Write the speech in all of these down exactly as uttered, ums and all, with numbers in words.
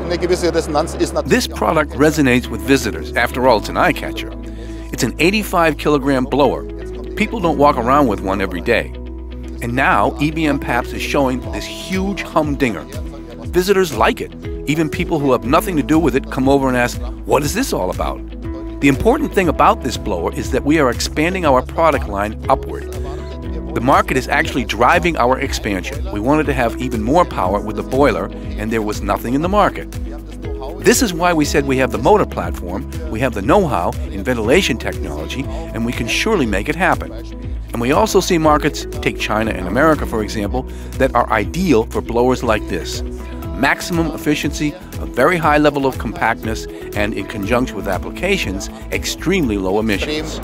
This product resonates with visitors. After all, it's an eye-catcher. It's an eighty-five kilogram blower. People don't walk around with one every day. And now, ebm-papst is showing this huge humdinger. Visitors like it. Even people who have nothing to do with it come over and ask, what is this all about? The important thing about this blower is that we are expanding our product line upward. The market is actually driving our expansion. We wanted to have even more power with the boiler, and there was nothing in the market. This is why we said we have the motor platform, we have the know-how in ventilation technology, and we can surely make it happen. And we also see markets, take China and America for example, that are ideal for blowers like this. Maximum efficiency, a very high level of compactness, and in conjunction with applications, extremely low emissions.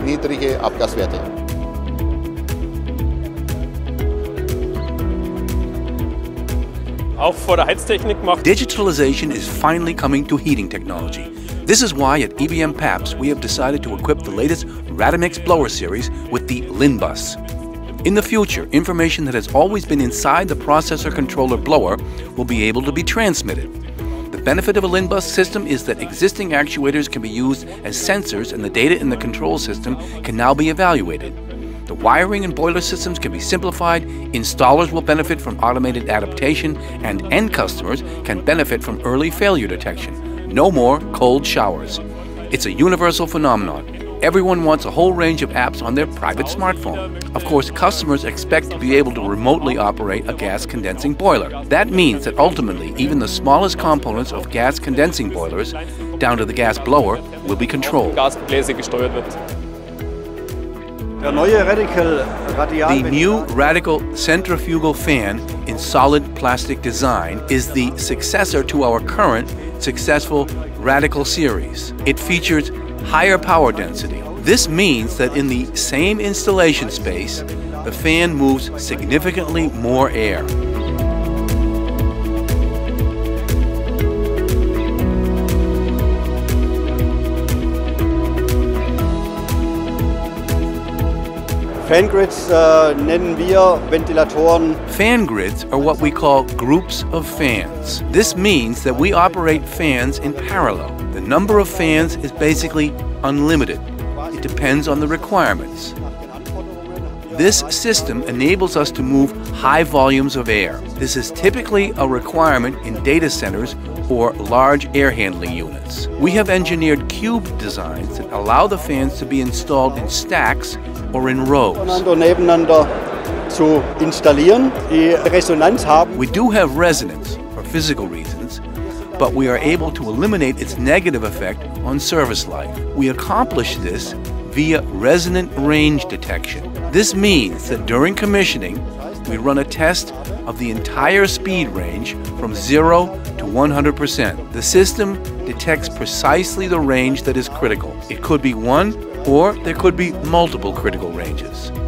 Digitalization is finally coming to heating technology. This is why at ebm-papst we have decided to equip the latest Radimix blower series with the LIN-bus. In the future, information that has always been inside the processor controller blower will be able to be transmitted. The benefit of a LIN-bus system is that existing actuators can be used as sensors, and the data in the control system can now be evaluated. The wiring and boiler systems can be simplified, installers will benefit from automated adaptation, and end customers can benefit from early failure detection. No more cold showers. It's a universal phenomenon. Everyone wants a whole range of apps on their private smartphone. Of course, customers expect to be able to remotely operate a gas condensing boiler. That means that ultimately, even the smallest components of gas condensing boilers, down to the gas blower, will be controlled. The new radical centrifugal fan in solid plastic design is the successor to our current successful Radical series. It features higher power density. This means that in the same installation space, the fan moves significantly more air. FanGrids äh, nennen wir Ventilatoren. FanGrids are what we call groups of fans. This means that we operate fans in parallel. The number of fans is basically unlimited. It depends on the requirements. This system enables us to move high volumes of air. This is typically a requirement in data centers or large air handling units. We have engineered cube designs that allow the fans to be installed in stacks or in rows. We do have resonance for physical reasons, but we are able to eliminate its negative effect on service life. We accomplish this via resonant range detection. This means that during commissioning, we run a test of the entire speed range from zero to one hundred percent. The system detects precisely the range that is critical. It could be one, or there could be multiple critical ranges.